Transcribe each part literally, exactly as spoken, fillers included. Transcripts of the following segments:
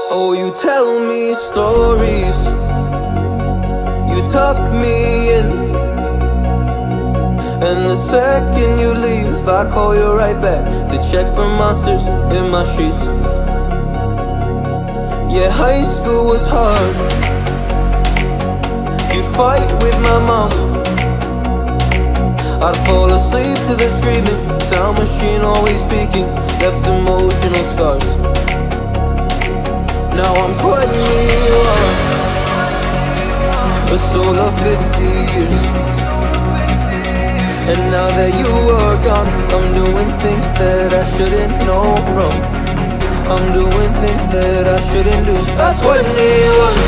Oh, you tell me stories, you tuck me in, and the second you leave, I call you right back to check for monsters in my sheets. Yeah, high school was hard. You'd fight with my mom, I'd fall asleep to the screaming, sound machine always speaking, left emotional scars. Now I'm twenty-one, a soul of fifty years. And now that you are gone, I'm doing things that I shouldn't know from. I'm doing things that I shouldn't do. At twenty-one,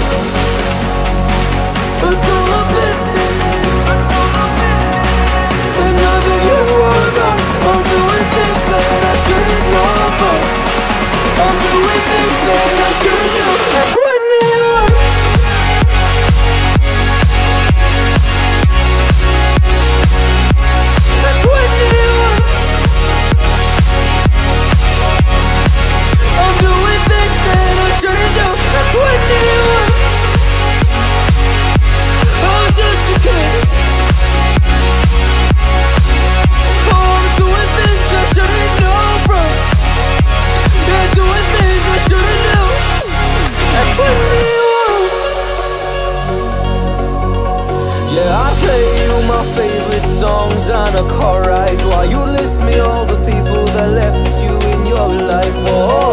a soul of fifty years. And now that you are gone, I'm doing things that I shouldn't know from. I'm doing things that I shouldn't do. At twenty-one, at twenty-one, I'm doing things that I shouldn't do. At twenty-one, I'm just a kid. Oh, I'm doing things I shouldn't know from. Yeah, doing things I shouldn't do. At twenty-one, yeah, I play you my favorite songs on a car ride while you list me all the people that left you in your life. Oh,